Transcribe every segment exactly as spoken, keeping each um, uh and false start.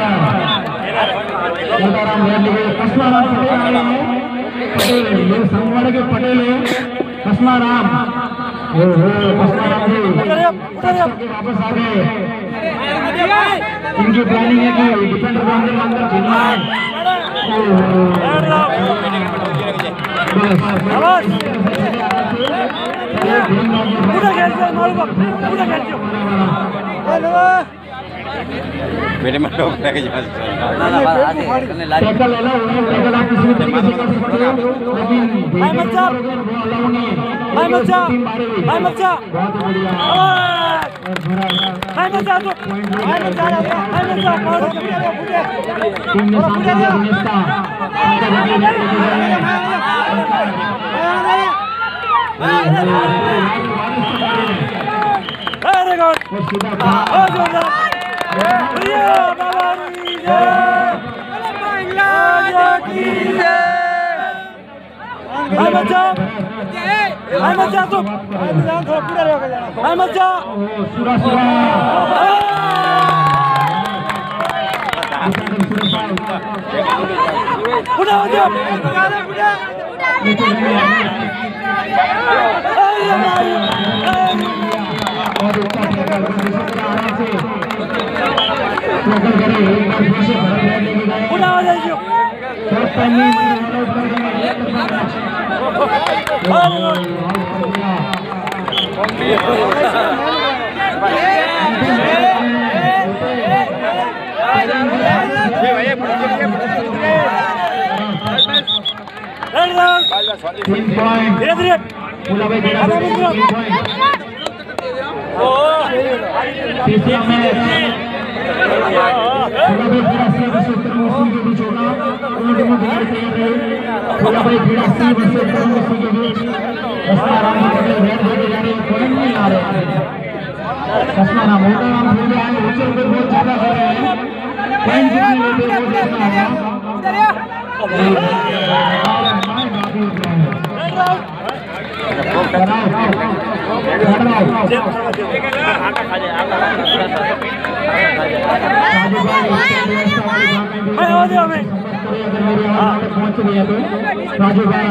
सीताराम रेड्डी कसमाराम पटेल आए हैं। पटेल ये संगवाड़ के पटेल है कसमाराम। ओ हो कसमाराम जी वापस आ गए। इनकी प्लानिंग है कि डिफेंडर को अंदर अंदर खेलना है। मेरे में लोग टैकल ले लो, टैकल आप किसी भी तरीके से कर सकते हो, लेकिन भाई मच्चा भाई मच्चा भाई मच्चा बहुत बढ़िया भाई मच्चा तो भाई मच्चा भाई मच्चा बहुत टीम ने सामने दिया नेस्ता वेरी गुड ओ जोरदार भैया बाबा की जय बांग्लादेश की जय भाई मच्चा भाई मच्चा तो भाई मच्चा सुरा सुरा उड़ा उड़ा तीन पॉइंट पूरा भाई तीन पॉइंट तीसरा मैच पूरा भाई बिरासी वर्सेस तरमुसी के बीच होगा। दोनों टीमों की लड़ाई तैयार रहे। पूरा भाई बिरासी वर्सेस तरमुसी के बीच कसमाराम पटेल रेड होते जा रहे हैं, पॉइंट नहीं आ रहे। कसमाराम होता नाम खेल आए, ऊंचे ऊपर बहुत ज्यादा कर रहे हैं, पॉइंट कितने लेते हैं वो देखना है। राजू भाई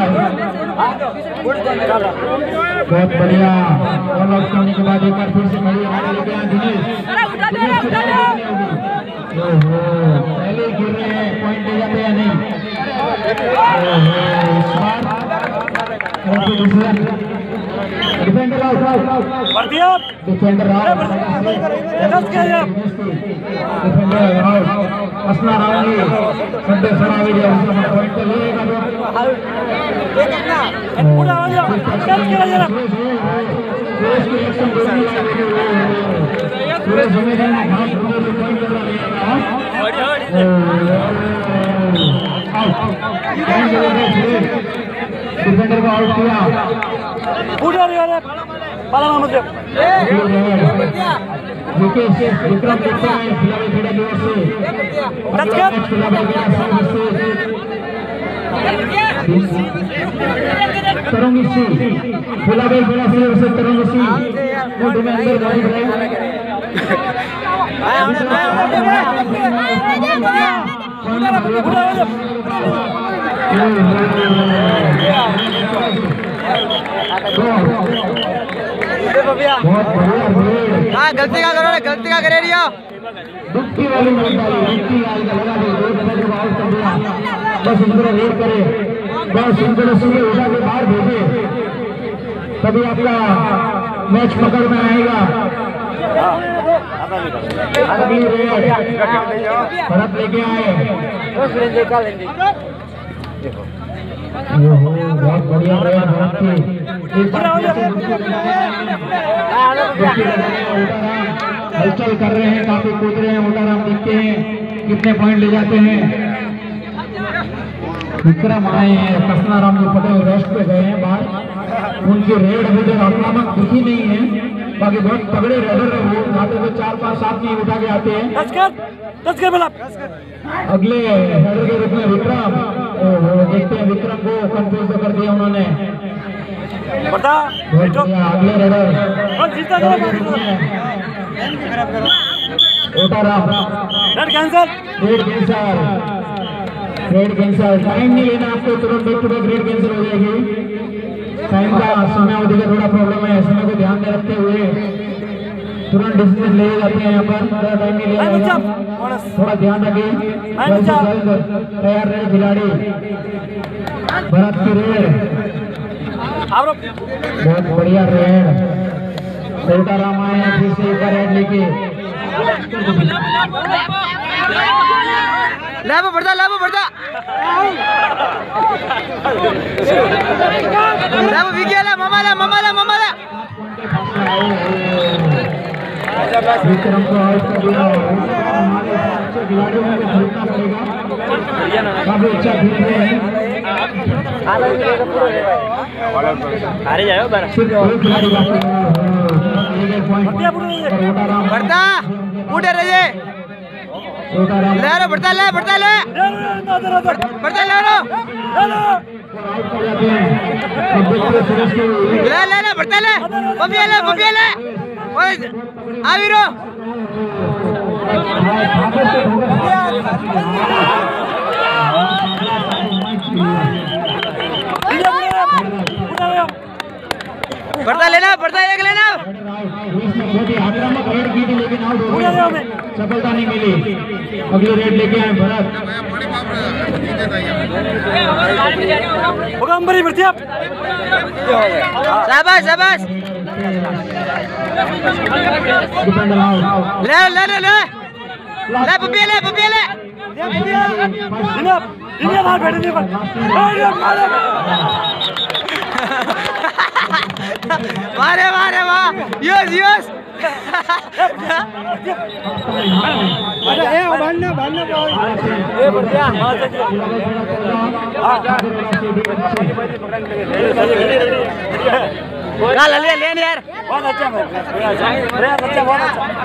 बहुत बढ़िया ऑल आउट करने के बाद एक बार फिर से बड़ी आगे लेके आए दिनेश। पहले गिर रहे हैं, पॉइंट ले जाते हैं नहीं। Defender out defender out defender out असना रावणी सड्डे सरावी दिया उसका पॉइंट लेगा तो पूरा हो गया चल के जरा सुरेश सुमेधन ने घाट पूरे पॉइंट कर लिया डिफेंडर को आउट किया पूरा रे पाला मत विकेट विक्रम देखते हैं खिलाड़ी खेड़ा की ओर से टच कर तरंगिसी खिलाड़ी खेड़ा की ओर से तरंगिसी कोर्ट में अंदर गाड़ी है हाँ गलती का करो गलती का करे रिया दुखी वाली दुखी वाली का लगा दे दो बजे के बाद कर दिया बस इनको रेड करे बस इनको सुनिए उठा के बाहर भेजे तभी आपका मैच पकड़ में आएगा। अगली रेड भरत लेके आए बहुत बढ़िया रेड भरत की हलचल कर रहे हैं, काफी कूद रहे हैं। मोटाराम देखते हैं कितने पॉइंट ले जाते हैं। विक्रम आए हैं, कसनाराम जी पटेल रेस्ट पे गए हैं बाहर। उनकी रेड अभी तक आक्रामक दिखी नहीं है, बाकी बहुत तगड़े रेडर है वो, आते हुए चार पांच सात में उठा के आते हैं। अगले हेडर के रूप में विक्रम, देखते हैं विक्रम को कंफ्यूज कर दिया उन्होंने। अगले रेडर मोटाराम cancel raid cancel raid cancel time नहीं लेना आपको तुरंत back to back raid cancel हो जाएगी टाइम का समय अवधि का थोड़ा प्रॉब्लम है समय को ध्यान में रखते हुए तुरंत डिसीजन ले जाते हैं यहाँ पर ज़्यादा टाइम नहीं लेना थोड़ा ध्यान रखिए तैयार रहे खिलाड़ी भरत की रेड बहुत बढ़िया रेड छोटा राम आए फिर से एक रेड लेके लाभ बढ़ता लाभ बढ़ता लाभ विकेला ममाला ममाला ममाला विक्रम को आउट कर दिया हमारे अच्छे खिलाड़ियों को खेलना पड़ेगा काफी अच्छा खेल रहे हैं अरे जाओ बार सिर्फ एक खिलाड़ी बाकी है पॉइंट बढ़ता उठे रहे ले रो बढ़ता ले बढ़ता ले बढ़ता ले रो ले ले ले बढ़ता ले पपिया ले पपिया ले ओए आविरो बढ़ता लेना बढ़ता एक लेना आक्रामक रेड की थी लेकिन आउट हो गया सफलता नहीं मिली अगली रेड लेके आए भरत होगा बढ़ती आप शाबाश शाबाश ले ले ले ले ले पपिया ले पपिया ले इन्हें बाहर बैठने पर मारे मारे वाह यस यस ए भागना भागना ए बढ़िया हां ले ले ले यार बहुत अच्छा बहुत अच्छा बहुत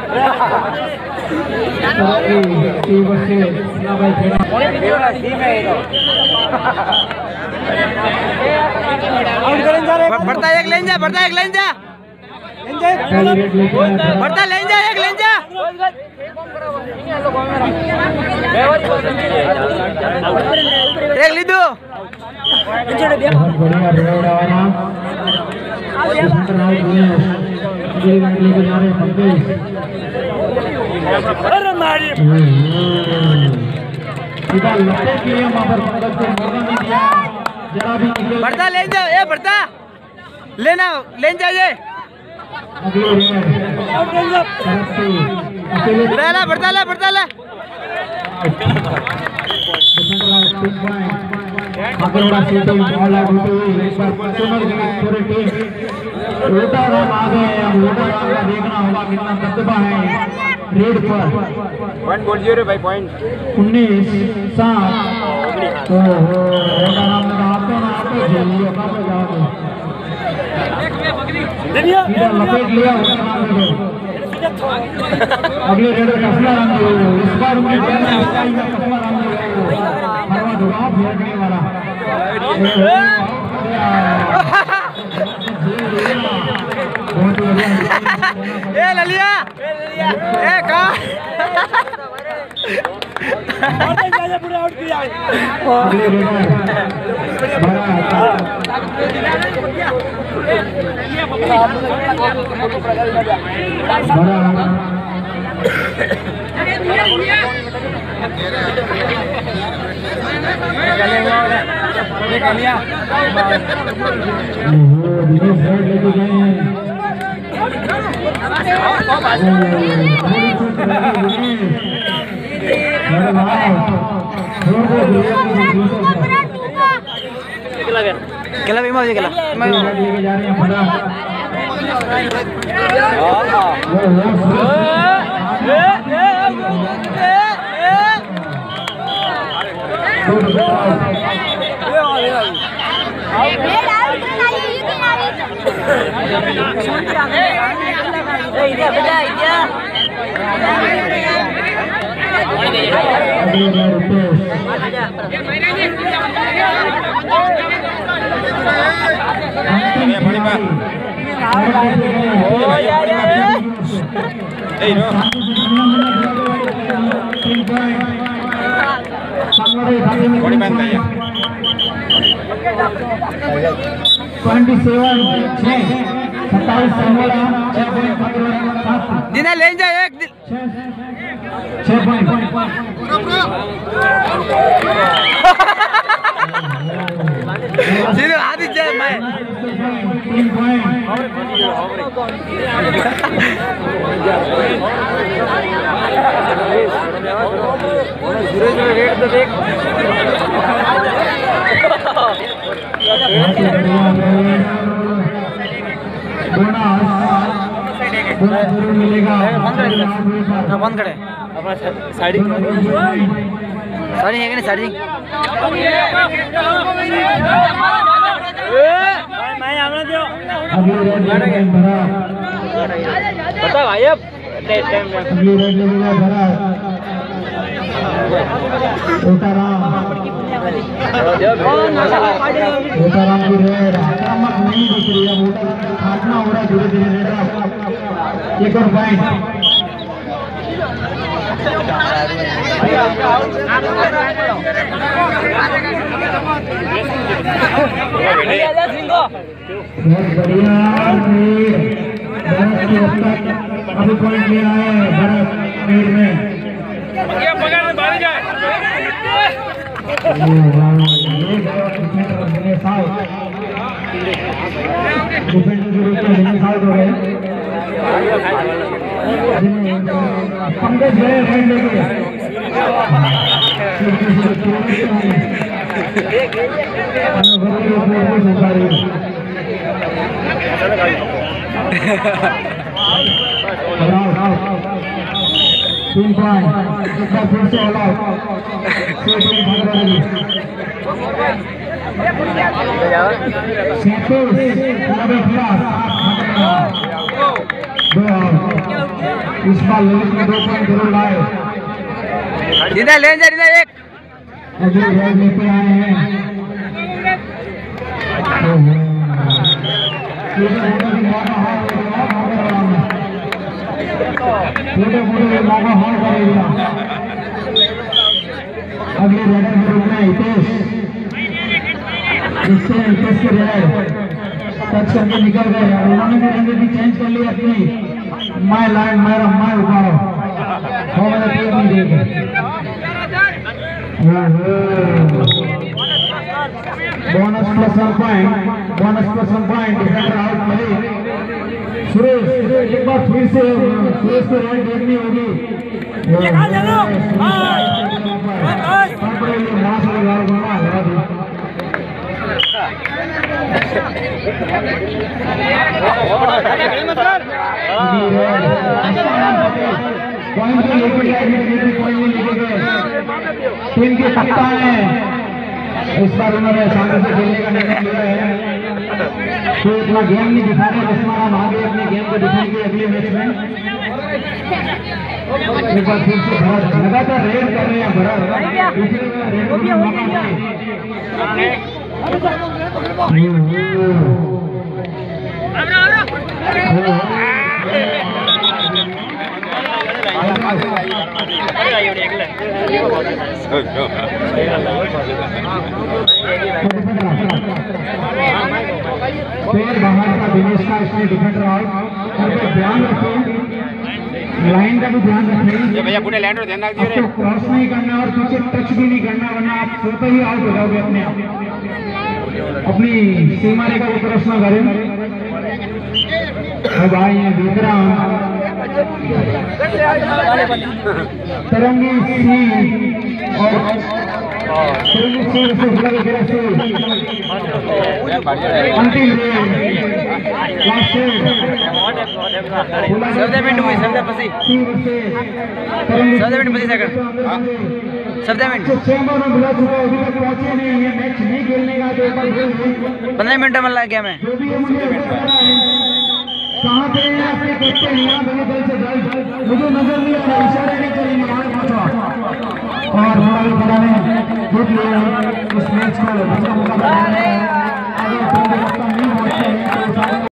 अच्छा बढ़ता एक लेन जा बढ़ता एक लेन जा बढ़ता लेन जा एक लेन जा एक लीधो अरे मारी बढ़ता ले जा ए बढ़ता लेना लेन जाइए ले ला बढ़ता ले बढ़ता ले देखना होगा कितना प्रतिभा है रेड पर पॉइंट बोल दियो रे भाई पॉइंट उन्नीस सात लपेट लिया अगले रेड कसला इस बार वाला ए ललिया ए का पूरा आउट किया केला भी मौज केला लेके जा रहे हैं बड़ा भाई भागे में ट्वेंटी सेवन छः सत्ताईस संगोला छः पॉइंट सात दिना ले जाए एक दिन छः पॉइंट सीधे आदि जाए मैं तीन पॉइंट रेट तो देख बोनस जरूर मिलेगा बंद करे साड़ी साड़ी है कि नहीं साड़ी बता भाई अब अगली रेड लगेगा भरा ओटाराम ओटाराम की रेड आक्रामक नहीं दिख रही है ओटाराम खाटना हो रहा है धीरे धीरे रेड एक और पॉइंट बहुत बढ़िया अभी पॉइंट ले आए भरत रेड में पंकज गए फ्रेंड लेके तीन पॉइंट एक बार फिर से ऑल आउट इस बार ललित में दो पॉइंट जरूर लाए दिना ले जा दिना एक अगले रेड लेके आए हैं छोटे मोटे मौका हार करेगा अगले रेडर में रुकना हितेश इससे हितेश के रेडर टच करके निकल गए और उन्होंने भी रंग भी चेंज कर लिया अपनी माय लाइन माय माय उखाड़ो हो मेरा प्लेयर नहीं देगा bonus plus one point bonus plus one point defender out Malik Suresh एक बार फिर से सुरेश को रेड देखनी होगी टीम के कप्तान है इस बार उन्होंने सामने से खेलने का निर्णय लिया है तो इतना गेम नहीं दिखा रहे उस्मान आगे अपने गेम को दिखाएंगे अगले मैच में एक बार फिर से बहुत लगातार रेड कर रहे हैं भरा दूसरे में रेड को भी मौका फिर बाहर का दिनेश का इसमें डिफेंडर आउट ध्यान रखें लाइन का भी ध्यान रखें भैया पूरे लैंड ध्यान रख दियो रे क्रॉस नहीं करना और पीछे टच भी नहीं करना वरना आप स्वतः ही आउट हो जाओगे अपने आप अपनी सीमा रेखा को क्रॉस ना करें अब आए हैं दूसरा तरंगी सिंह और तरंगी सिंह से लगे गिरे से अंतिम लास्ट सबसे मिनट हुई सबसे पसी सबसे मिनट पसी सेकंड सबसे मिनट चैंबर में बुला चुका अभी तक पहुंचे नहीं ये मैच नहीं खेलने का तो एक बार पंद्रह मिनट में लग गया मैं जो भी है मुझे कहाँ पे आपके देखते हैं यहाँ दोनों दल से दल मुझे नजर नहीं आ रहा इशारे नहीं करेंगे वहाँ पहुँचा और हमारे बड़ा ने जीत लिया इस मैच को दूसरा मुकाबला आगे नहीं पहुँचते हैं